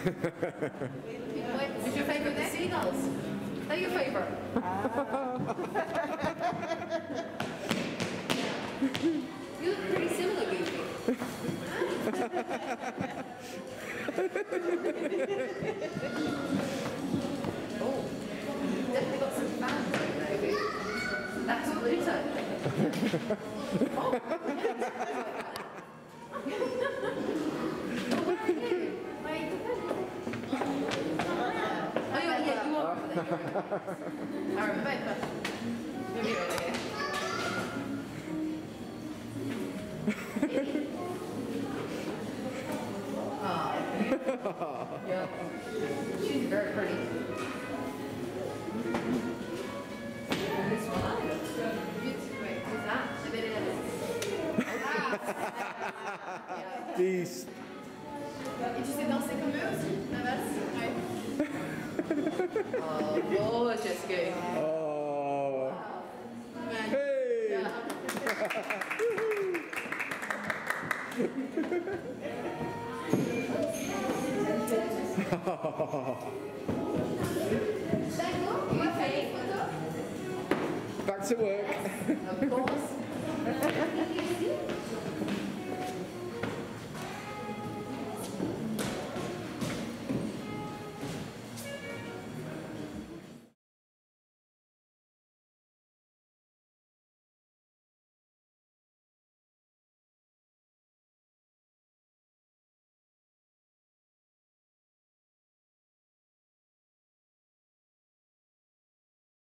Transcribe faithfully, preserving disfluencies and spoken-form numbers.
Is your favourite the seagulls? They're your favourite? You look pretty similar, Goofy. Oh, definitely got some fans over there, Goofy. That's Pluto. Oh, oh, yeah, yeah, you are over there. Alright, Rebecca. Move you over here. Oh. Yeah. She's very pretty. This one. Wait, who's that? The bit of it. Beast. Et tu sais danser comme eux aussi, la valse? Ouais. Oh, gorgeous girl. Oh. Man. Hey. Yeah. Back to work. Of course.